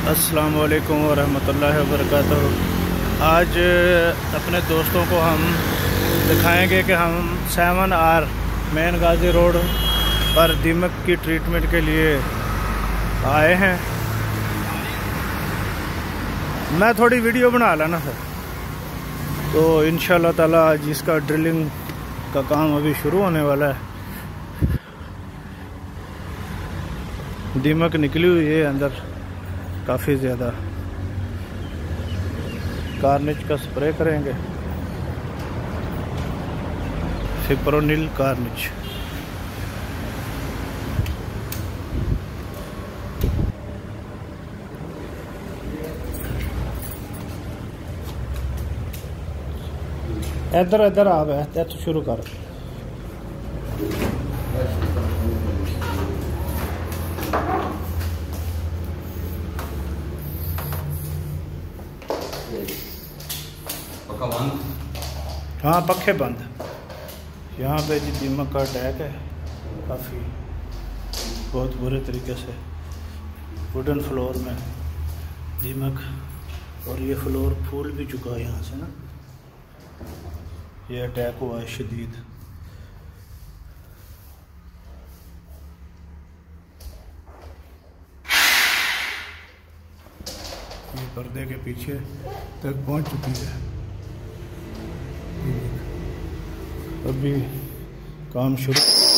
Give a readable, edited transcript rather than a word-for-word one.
अस्सलाम वालेकुम वरहमतुल्लाहि वबरकातुहू। आज अपने दोस्तों को हम दिखाएंगे कि हम 7R मेन गाजी रोड पर दीमक की ट्रीटमेंट के लिए आए हैं। मैं थोड़ी वीडियो बना लेना सर, तो इंशाल्लाह ताला आज इसका ड्रिलिंग का काम अभी शुरू होने वाला है। दीमक निकली हुई है अंदर काफ़ी ज़्यादा। कार्निज का स्प्रे करेंगे, फिप्रोनिल कार्निज। इधर इधर आ गया तो शुरू कर। हाँ पखे बंद। यहाँ पे जी दीमक का अटैक है काफ़ी, बहुत बुरे तरीके से। वुडन फ्लोर में दीमक, और ये फ्लोर फूल भी चुका है यहाँ से ना। ये अटैक हुआ है शदीद। ये पर्दे के पीछे तक पहुँच चुकी है। अभी काम शुरू